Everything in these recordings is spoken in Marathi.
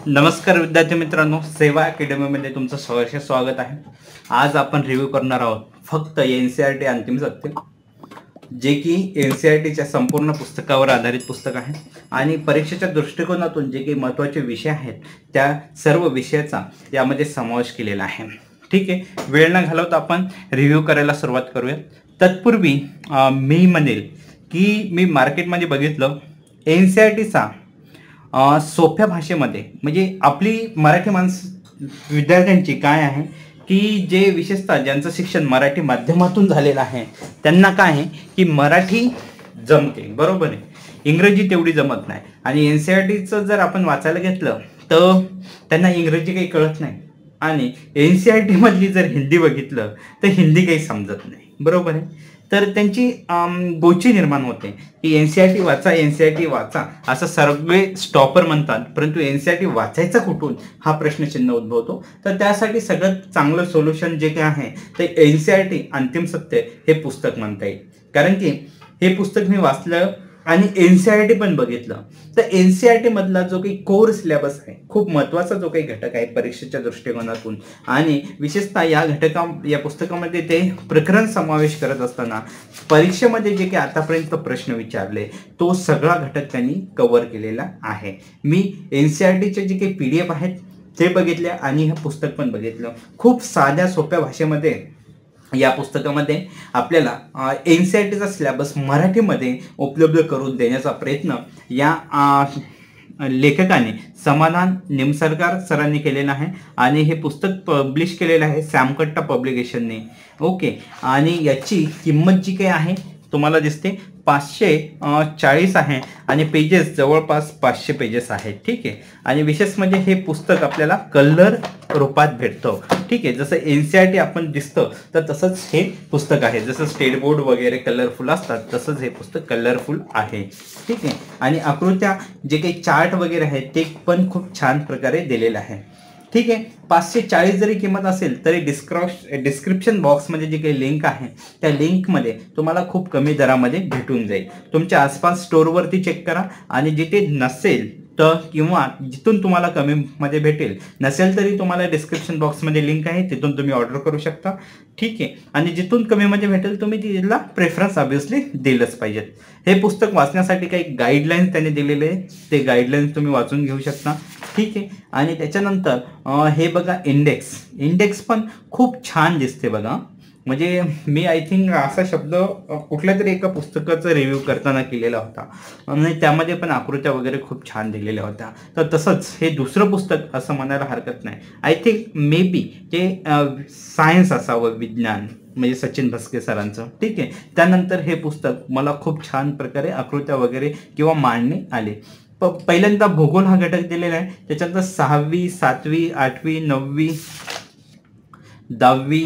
नमस्कार विद्यार्थी मित्रांनो, सेवा अकॅडमीमध्ये तुमचं सहर्ष स्वागत आहे. आज आपण रिव्ह्यू करणार आहोत फक्त NCERT अंतिम सत्य, जे की NCERTच्या संपूर्ण पुस्तकावर आधारित पुस्तक आहे आणि परीक्षेच्या दृष्टिकोनातून जे काही महत्त्वाचे विषय आहेत त्या सर्व विषयाचा यामध्ये समावेश केलेला आहे. ठीक आहे, वेळ न घालवता आपण रिव्ह्यू करायला सुरुवात करूया. तत्पूर्वी मी म्हणेल की मी मार्केटमध्ये बघितलं NCERTचा सोप्या भाषेमध्ये, म्हणजे आपली मराठी विद्यार्थ्यांची काय आहे की जे विशेषतः ज्यांचं शिक्षण मराठी माध्यमातून झालेलं आहे त्यांना काय आहे की मराठी जमते, बरोबर आहे, इंग्रजी तेवढी जमत नाही. आणि NCERTचं जर आपण वाचायला घेतलं तर त्यांना इंग्रजी काही कळत नाही आणि NCERT मधली जर हिंदी बघितलं तर हिंदी काही समजत नाही, बरोबर आहे. तर त्यांची गोची निर्माण होते की NCERT वाचा असं सगळे स्टॉपर म्हणतात, परंतु NCERT वाचायचा कुठून हा प्रश्नचिन्ह उद्भवतो. तर त्यासाठी सगळ्यात चांगलं सोल्युशन जे काय आहे ते NCERT अंतिम सत्य हे पुस्तक म्हणता येईल. कारण की हे पुस्तक मी वाचलं आणि NCERT पण बघितलं तर NCERT मधला जो काही कोर सिलेबस आहे, खूप महत्त्वाचा जो काही घटक आहे परीक्षेच्या दृष्टिकोनातून, आणि विशेषतः या पुस्तकामध्ये ते प्रकरण समावेश करत असताना परीक्षेमध्ये जे काही आतापर्यंत प्रश्न विचारले तो सगळा घटक त्यांनी कव्हर केलेला आहे. मी NCERTचे जे काही PDF आहेत ते बघितले आणि हे पुस्तक पण बघितलं. खूप साध्या सोप्या भाषेमध्ये या पुस्तकामध्ये आपल्याला NCERTचा सिलेबस मराठीमध्ये उपलब्ध करून देण्याचा प्रयत्न या लेखकाने समाधान निमसरकर सरांनी केलेलं आहे आणि हे पुस्तक पब्लिश केलेलं आहे सॅमकट्टा पब्लिकेशनने. ओके, आणि याची किंमत जी काही आहे तुम्हाला दिसते 540 आहे आणि पेजेस जवळपास 500 पेजेस आहेत. ठीक आहे, आणि विशेष म्हणजे हे पुस्तक आपल्याला कलर रूपात भेटतं. ठीक आहे, जसं NCERT आपण दिसतं तर तसंच हे पुस्तक आहे. जसं स्टेट बोर्ड वगैरे कलरफुल असतात तसंच हे पुस्तक कलरफुल आहे. ठीक आहे, आणि आकृत्या जे काही चार्ट वगैरे आहेत ते पण खूप छान प्रकारे दिलेलं आहे. ठीक आहे, 540 जरी किंमत असेल तरी डिस्क्रिप्शन बॉक्समध्ये जी काही लिंक आहे त्या लिंकमध्ये तुम्हाला खूप कमी दरामध्ये भेटून जाईल. तुमच्या आसपास स्टोअरवरती चेक करा आणि जिथे नसेल तर किंवा जिथून तुम्हाला कमीमध्ये भेटेल नसेल तरी तुम्हाला डिस्क्रिप्शन बॉक्समध्ये लिंक आहे, तिथून तुम्ही ऑर्डर करू शकता. ठीक आहे, आणि जिथून कमीमध्ये भेटेल तुम्ही तिला प्रेफरन्स ऑब्विसली दिलंच पाहिजेत. हे पुस्तक वाचण्यासाठी काही गाईडलाईन्स त्यांनी दिलेले आहे, ते गाईडलाईन्स तुम्ही वाचून घेऊ शकता. ठीक आहे, आणि त्याच्यानंतर हे बघा इंडेक्स पण खूप छान दिसते बघा. म्हणजे मी आय थिंक असा शब्द कुठल्या तरी एका पुस्तकाचा रिव्ह्यू करताना केलेला होता आणि त्यामध्ये पण आकृत्या वगैरे खूप छान दिलेल्या होत्या. तर तसंच हे दुसरं पुस्तक असं म्हणायला हरकत नाही. आय थिंक मे बी ते सायन्स असावं, विज्ञान, म्हणजे सचिन भस्के सरांचं. ठीक आहे, त्यानंतर हे पुस्तक मला खूप छान प्रकारे आकृत्या वगैरे किंवा मांडणे आले. पहिल्यांदा भूगोल हा घटक दिलेला आहे, त्याच्यानंतर 6वी 7वी 8वी 9वी 10वी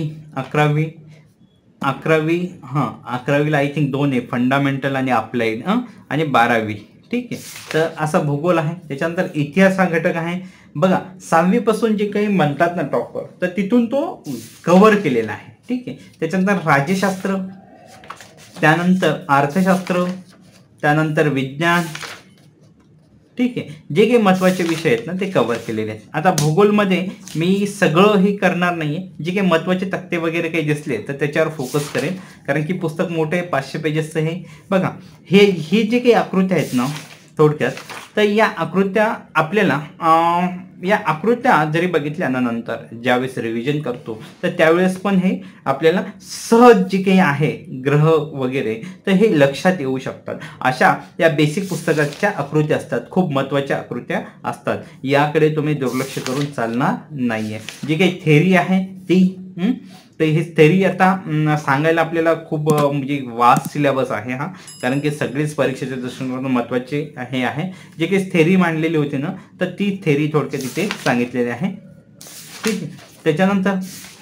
11वीला आय थिंक 2 आहे, फंडामेंटल आणि अप्लाइड, आणि 12वी. ठीक आहे, तर असा भूगोल आहे. त्याच्यानंतर इतिहास हा घटक आहे बघा. 6वी पासून जे काही म्हणतात ना टॉपर, तर तिथून तो कव्हर केलेला आहे. ठीक आहे, त्याच्यानंतर राज्यशास्त्र, त्यानंतर अर्थशास्त्र, त्यानंतर विज्ञान. ठीक आहे, जे काही महत्त्वाचे विषय आहेत ना ते कव्हर केलेले आहेत. आता भूगोलमध्ये मी सगळं हे करणार नाही आहे, जे काही महत्त्वाचे तक्ते वगैरे काही दिसले तर त्याच्यावर फोकस करेन, कारण की पुस्तक मोठे आहे, 500 पेजेसचं हे बघा. हे जे काही आकृत्या आहेत ना थोडक्यात, तर या आकृत्या आपल्याला या आकृत्या जरी बघितल्या ना नंतर ज्यावेळेस रिव्हिजन करतो तर त्यावेळेस पण हे आपल्याला सहज जे काही आहे ग्रह वगैरे तर हे लक्षात येऊ शकतात. अशा या बेसिक पुस्तकाच्या आकृत्या असतात, खूप महत्त्वाच्या आकृत्या असतात. याकडे तुम्ही दुर्लक्ष करून चालणार नाही आहे. जी काही थेअरी आहे ती तर ही थेअरी आता सांगायला आपल्याला खूप म्हणजे वास्ट सिलेबस आहे हा, कारण की सगळीच परीक्षेच्या दृष्टिकोनातून महत्त्वाचे हे आहे. जे काही थेअरी मांडलेली होती ना तर ती थेअरी थोडक्यात तिथे सांगितलेली आहे. ठीक आहे, त्याच्यानंतर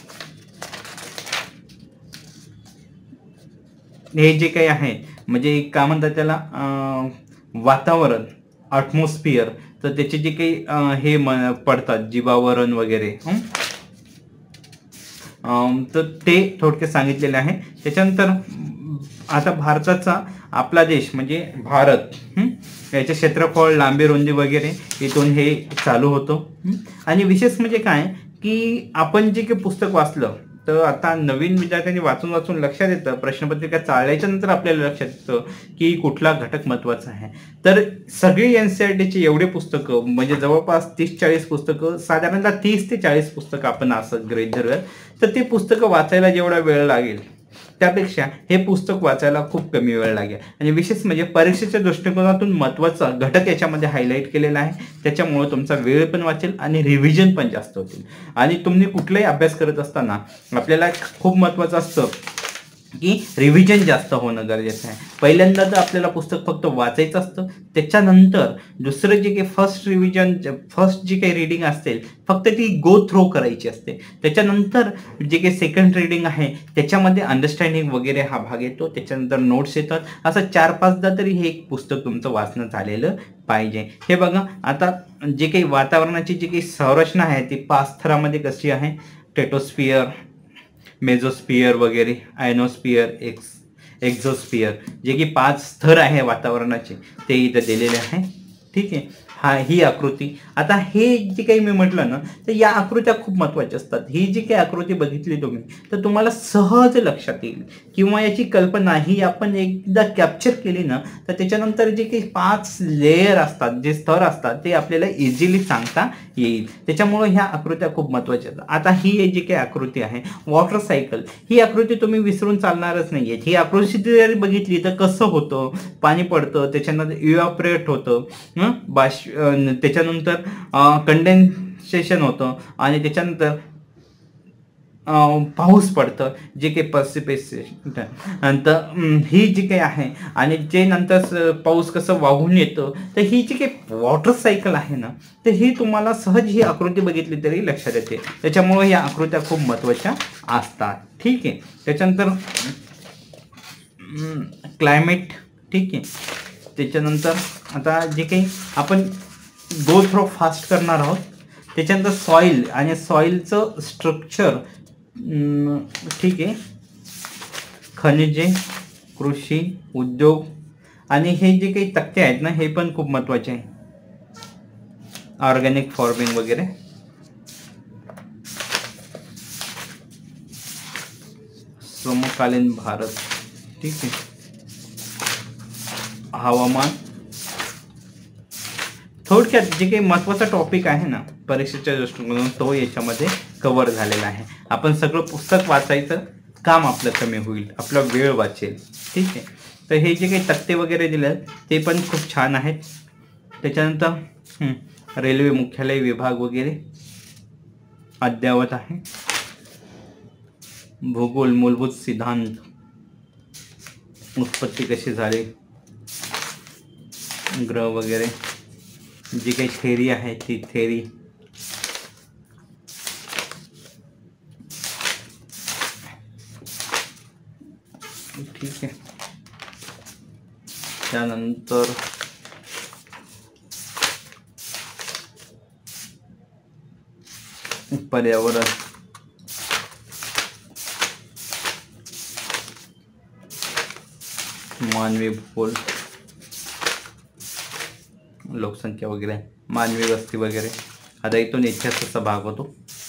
हे जे काही आहे म्हणजे काय म्हणतात त्याला वातावरण, ॲटमॉस्फिअर, तर त्याचे जे काही हे पडतात जीवावरण वगैरे, तर ते थोडक्यात सांगितलेले आहे. त्याच्यानंतर आता भारताचा आपला देश म्हणजे भारत याचे क्षेत्रफळ, लांबी, रुंदी वगैरे इथून हे चालू होतं. आणि विशेष म्हणजे काय की आपण जे काही पुस्तक वाचलं तर आता नवीन विद्यार्थ्यांनी वाचून वाचून लक्षात येतं, प्रश्नपत्रिका चाळल्याच्या नंतर आपल्याला लक्षात येतं की कुठला घटक महत्त्वाचा आहे. तर सगळी NCERTची एवढे पुस्तकं म्हणजे जवळपास 30-40 पुस्तकं, साधारणतः 30 ते 40 पुस्तकं आपण असं गृहीत धरूयात. तर ती पुस्तकं वाचायला जेवढा वेळ लागेल त्यापेक्षा हे पुस्तक वाचायला खूप कमी वेळ लागेल. आणि विशेष म्हणजे परीक्षेच्या दृष्टिकोनातून महत्त्वाचा घटक याच्यामध्ये हायलाईट केलेला आहे. त्याच्यामुळे तुमचा वेळ पण वाचेल आणि रिव्हिजन पण जास्त होतील. आणि तुम्ही कुठलाही अभ्यास करत असताना आपल्याला खूप महत्त्वाचं असतं की रिव्हिजन जास्त होणं गरजेचं आहे. पहिल्यांदा तर आपल्याला पुस्तक फक्त वाचायचं असतं, त्याच्यानंतर दुसरं जे काही फर्स्ट जी काही रीडिंग असेल फक्त ती गो थ्रो करायची असते. त्याच्यानंतर जे काही सेकंड रीडिंग आहे त्याच्यामध्ये अंडरस्टँडिंग वगैरे हा भाग येतो. त्याच्यानंतर नोट्स येतात. असं 4-5दा तरी हे एक पुस्तक तुमचं वाचणं झालेलं पाहिजे. हे बघा, आता जे काही वातावरणाची जी काही संरचना आहे ती 5 थरामध्ये कशी आहे, स्ट्रेटोस्फिअर, मेझोस्फिअर वगैरे, आयनोस्फिअर, एक्झोस्फिअर, जे की 5 स्तर आहे वातावरणाचे ते इथं दिलेले आहे. ठीक आहे. ही आकृती. आता हे जे काही मी म्हटलं ना तर या आकृत्या खूप महत्त्वाच्या असतात. ही जी काही आकृती बघितली तुम्ही तर तुम्हाला सहज लक्षात येईल किंवा याची कल्पना ही आपण एकदा कॅप्चर केली ना तर त्याच्यानंतर जे काही 5 लेयर असतात, जे स्तर असतात ते आपल्याला इझिली सांगता येईल. त्याच्यामुळे ह्या आकृत्या खूप महत्त्वाच्या आहेत. आता ही जी काही आकृती आहे वॉटर सायकल, ही आकृती तुम्ही विसरून चालणारच नाहीये. ही आकृती जरी बघितली तर कसं होतं, पाणी पडतं, त्याच्यानंतर इव्हॅपोरेट होतं, त्याच्यानंतर कंडेन्सेशन होतं आणि त्याच्यानंतर पाऊस पडतं, जे काही पर्सिपिटेशन. नंतर ही जी काही आहे आणि जे नंतर पाऊस कसं वाहून येतं, तर ही जी काही वॉटर सायकल आहे ना तर ही तुम्हाला सहज ही आकृती बघितली तरी लक्षात येते. त्याच्यामुळे या आकृत्या खूप महत्त्वाच्या असतात. ठीक आहे. त्याच्यानंतर क्लायमेट. ठीक आहे. त्याच्यानंतर आता जे काही आपण गो थ्रो फास्ट करणार आहोत, त्याच्यानंतर सॉईल आणि सॉईलचं स्ट्रक्चर. ठीक आहे. खनिजे, कृषी, उद्योग आणि हे जे काही तक्ते आहेत ना हे पण खूप महत्त्वाचे आहे. ऑर्गॅनिक फार्मिंग वगैरे. समकालीन भारत. ठीक आहे. हवामान. थोडक्यात जे काही महत्त्वाचा टॉपिक आहे ना परीक्षेच्या दृष्टिकोनातून तो याच्यामध्ये कव्हर झालेला आहे. आपण सगळं पुस्तक वाचायचं काम आपलं कमी होईल, आपला वेळ वाचेल. ठीक आहे. तर हे जे काही तक्ते वगैरे दिले ते पण खूप छान आहेत. त्याच्यानंतर रेल्वे मुख्यालय विभाग वगैरे अद्ययावत आहे. भूगोल, मूलभूत सिद्धांत, उत्पत्ती कशी झाली, ग्रह वगैरे, जी काही थेरी आहे ती थेरी. ठीक आहे. त्यानंतर पर्यावरण, मानवी भूगोल, लोकसंख्या वगैरे, मानवी वस्ती वगैरे. आता इथून इतिहासाचा भाग होतो.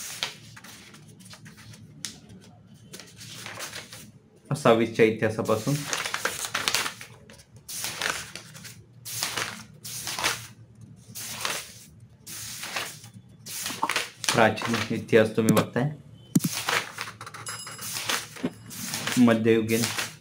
26च्या इतिहासापासून प्राचीन इतिहास तुम्ही बघताय. मध्ययुगीन,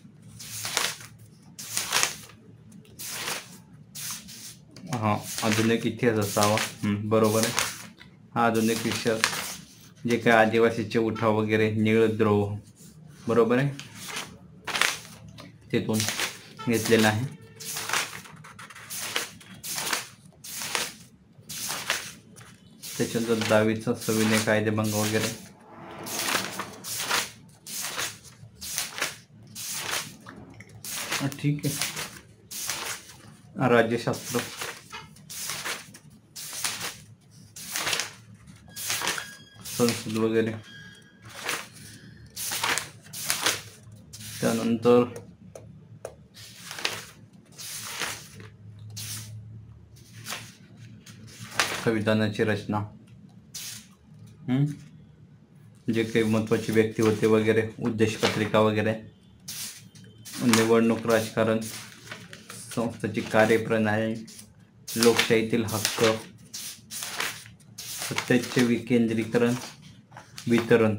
आधुनिक इतिहास असावा. बरोबर आहे. हा आधुनिक इतिहास जे काय आदिवासीचे उठाव वगैरे, नीळद्रोह, बरोबर आहे, तिथून घेतलेला आहे. त्याच्यानंतर दावीचा सविनय कायदेभंग वगैरे. ठीक आहे. राज्यशास्त्र, संसद वगैरे. त्यानंतर संविधानाची रचना, जे काही महत्त्वाची व्यक्ती होते वगैरे, उद्देशपत्रिका वगैरे, निवडणूक, राजकारण, संस्थेची कार्यप्रणाली, लोकशाहीतील हक्क, सत्तेचे विकेंद्रीकरण, वितरण,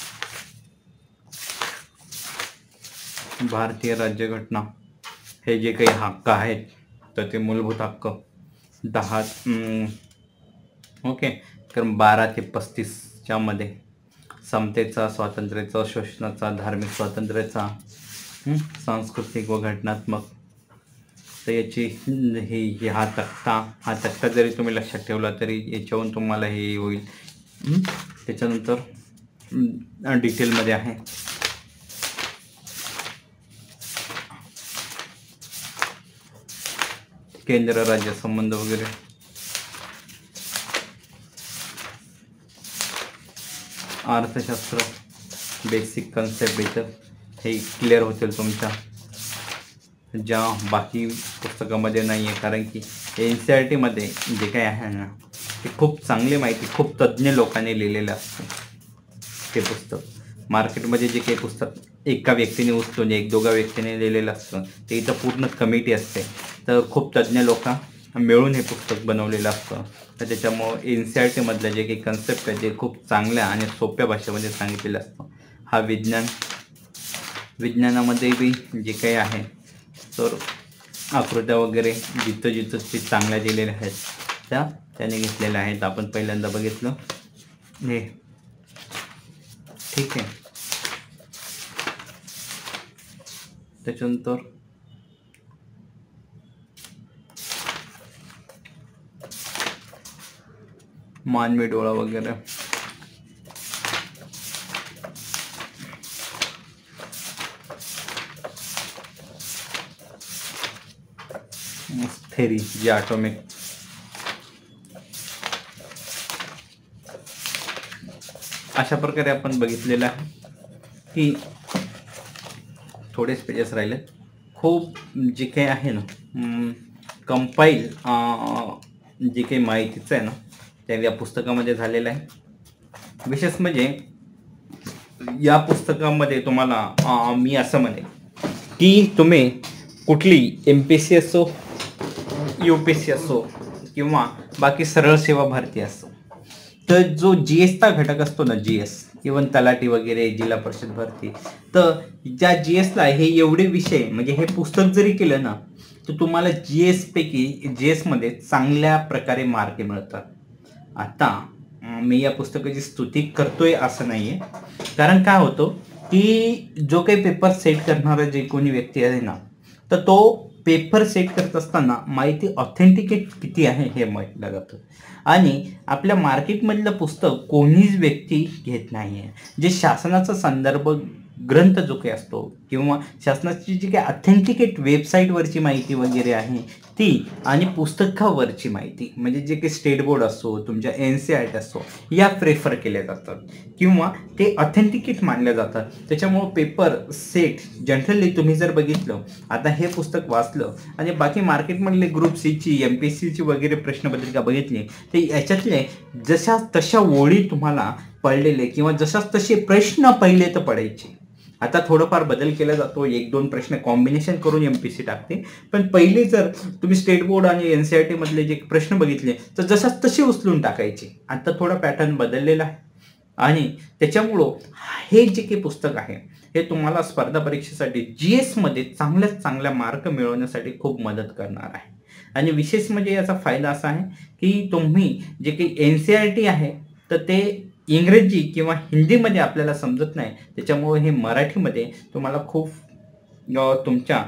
भारतीय राज्यघटना, हे जे काही हक्क आहेत तर ते मूलभूत हक्क 10 ओके. कारण 12 ते 35च्या मध्ये समतेचा, स्वातंत्र्याचा, शोषणाचा, धार्मिक स्वातंत्र्याचा, सांस्कृतिक व घटनात्मक, तर याची ही हा तक्ता जरी तुम्ही लक्षात ठेवला तरी याच्यावरून तुम्हाला हे होईल. त्याच्यानंतर डिटेलमध्ये आहे केंद्र राज्य संबंध वगैरे, अर्थशास्त्र, बेसिक कन्सेप्ट इथं हे क्लिअर होतील तुमच्या, ज्या बाकी पुस्तकामध्ये नाही आहे. कारण की NCERTमध्ये जे काही आहे ना ते खूप चांगली माहिती खूप तज्ज्ञ लोकांनी लिहिलेलं असतं. ते पुस्तक मार्केटमध्ये जे काही पुस्तक एका व्यक्तीने उचलून 1-2 व्यक्तीने लिहिलेलं असतं ते इथं पूर्ण कमिटी असते. तर खूप तज्ज्ञ लोक मिळून हे पुस्तक बनवलेलं असतं. तर त्याच्यामुळं NCERTमधलं जे काही कन्सेप्ट आहे ते खूप चांगल्या आणि सोप्या भाषेमध्ये सांगितलेलं असतं. हा विज्ञानामध्ये बी जे काही आहे तर आकृत्या वगैरे जिथं ते चांगल्या दिलेल्या आहेत त्याने घेतलेल्या आहेत. आपण पहिल्यांदा बघितलं हे, ठीक आहे. त्याच्यानंतर मानवी डोळा वगैरे, थेरी जी ॲटॉमिक, अशा प्रकारे आपण बघितलेलं आहे की थोडेच पेजेस राहिले. खूप जे काही आहे ना कंपाईल जे काही माहितीचं आहे ना त्या या पुस्तकामध्ये झालेलं आहे. विशेष म्हणजे या पुस्तकामध्ये तुम्हाला मी असं म्हणेन की तुम्ही कुठली MPSC असो, UPSC असो किंवा बाकी सरळ सेवा भारती असो, तर जो GSचा घटक असतो ना, GS इव्हन तलाठी वगैरे, जिल्हा परिषद भरती, तर ज्या GSला हे एवढे विषय म्हणजे हे पुस्तक जरी केलं ना तर तुम्हाला GSमध्ये चांगल्या प्रकारे मार्क मिळतात. आता मी या पुस्तकाची स्तुती करतोय असं नाही आहे. कारण काय होतं की जो काही पेपर सेट करणारा जे कोणी व्यक्ती आहे ना तर तो पेपर सेट करत असताना माहिती ऑथेंटिकेट किती आहे हे म्हटलं जातं. आणि आपल्या मार्केटमधलं पुस्तक कोणीच व्यक्ती घेत नाही आहे. जे शासनाचा संदर्भ ग्रंथ जो काही असतो किंवा शासनाची जी काही ऑथेंटिकेट वेबसाईटवरची माहिती वगैरे आहे ती आणि पुस्तकावरची माहिती म्हणजे जे काही स्टेट बोर्ड असो, तुमच्या NCERT असो, या प्रेफर केल्या जातात किंवा ते ऑथेंटिकेट मानल्या जातात. त्याच्यामुळं पेपर सेट जनरली तुम्ही जर बघितलं, आता हे पुस्तक वाचलं आणि बाकी मार्केटमधले ग्रुप Cची, MPSCची वगैरे प्रश्नपत्रिका बघितली तर याच्यातले जशा तशा ओळी तुम्हाला पडलेले किंवा जशाच तसे प्रश्न पहिले तर पडायचे. आता थोडंफार बदल केला जातो, 1-2 प्रश्न कॉम्बिनेशन करून MPSC टाकते, पण पहिले जर तुम्ही स्टेट बोर्ड आणि NCERT मधले जे प्रश्न बघितले तर जशाच तसे उचलून टाकायचे. आता थोडा पॅटर्न बदललेला आहे आणि त्याच्यामुळं हे जे काही पुस्तक आहे हे तुम्हाला स्पर्धा परीक्षेसाठी GSमध्ये चांगल्यात चांगल्या मार्क मिळवण्यासाठी खूप मदत करणार आहे. आणि विशेष म्हणजे याचा फायदा असा आहे की तुम्ही जे काही NCERT आहे तर ते इंग्रजी किंवा हिंदीमध्ये आपल्याला समजत नाही, त्याच्यामुळे हे मराठीमध्ये तुम्हाला खूप तुमच्या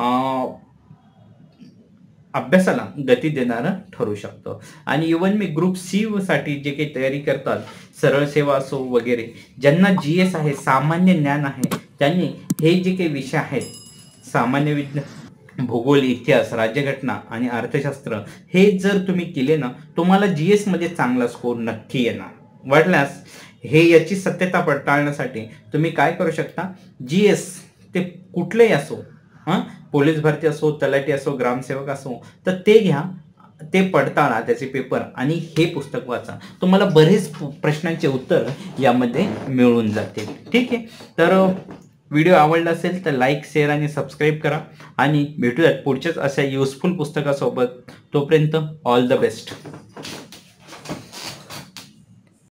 अभ्यासाला गती देणारं ठरू शकतं. आणि इव्हन मी ग्रुप साठी जे काही तयारी करतात, सरळ सेवा असो वगैरे, ज्यांना GS आहे, सामान्य ज्ञान आहे, त्यांनी हे जे काही विषय आहेत, सामान्य विज्ञान, भूगोल, इतिहास, राज्यघटना आणि अर्थशास्त्र, हे जर तुम्ही केले ना तुम्हाला GSमध्ये चांगला स्कोर नक्की येणार. वाटल्यास हे याची सत्यता पडताळण्यासाठी तुम्ही काय करू शकता, GS ते कुठलेही असो, पोलीस भरती असो, तलाठी असो, ग्रामसेवक असो, तर ते घ्या. ते पडताना त्याचे पेपर आणि हे पुस्तक वाचा, तुम्हाला बरेच प्रश्नांचे उत्तर यामध्ये मिळून जातील. ठीक आहे, तर व्हिडिओ आवडला असेल तर लाईक, शेअर आणि सबस्क्राईब करा आणि भेटूयात पुढच्याच अशा युजफुल पुस्तकासोबत. तोपर्यंत ऑल द बेस्ट.